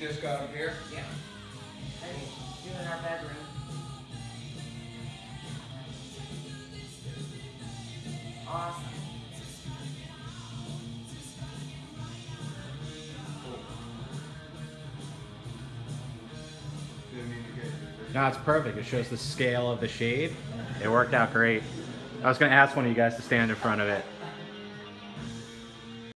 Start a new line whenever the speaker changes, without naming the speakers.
just got up here?
Yeah. I do in our bedroom. Awesome.
No, it's perfect. It shows the scale of the shade. It worked out great. I was going to ask one of you guys to stand in front of it.